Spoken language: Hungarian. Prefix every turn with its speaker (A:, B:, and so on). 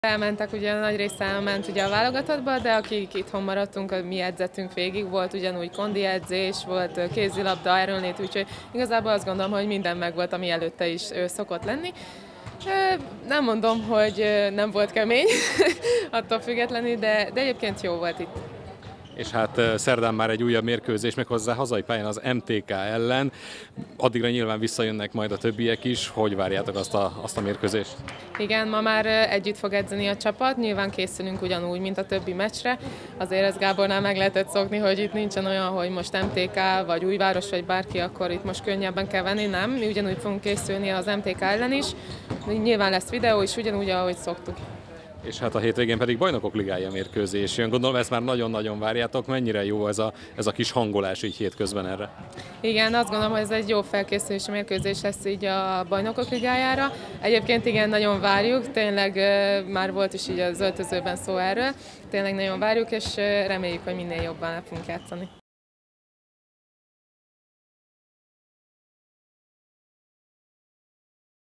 A: Elmentek, ugye nagy része elment ugye a válogatottba, de akik itthon maradtunk, mi edzettünk végig, volt ugyanúgy kondi edzés, volt kézilabda, erőnlét, úgyhogy igazából azt gondolom, hogy minden megvolt, ami előtte is szokott lenni. Nem mondom, hogy nem volt kemény, attól függetlenül, de egyébként jó volt itt.
B: És hát szerdán már egy újabb mérkőzés, méghozzá hazai pályán az MTK ellen. Addigra nyilván visszajönnek majd a többiek is. Hogy várjátok azt a mérkőzést?
A: Igen, ma már együtt fog edzeni a csapat, nyilván készülünk ugyanúgy, mint a többi meccsre. Azért ez Gábornál meg lehetett szokni, hogy itt nincsen olyan, hogy most MTK, vagy Újváros, vagy bárki, akkor itt most könnyebben kell venni, nem. Mi ugyanúgy fogunk készülni az MTK ellen is. Nyilván lesz videó is, ugyanúgy, ahogy szoktuk.
B: És hát a hétvégén pedig Bajnokok Ligája mérkőzés jön. Gondolom ezt már nagyon-nagyon várjátok. Mennyire jó ez a kis hangolás így hétközben erre?
A: Igen, azt gondolom, hogy ez egy jó felkészülési mérkőzés lesz így a Bajnokok Ligájára. Egyébként igen, nagyon várjuk, tényleg már volt is így az öltözőben szó erről. Tényleg nagyon várjuk, és reméljük, hogy minél jobban le fogunk játszani.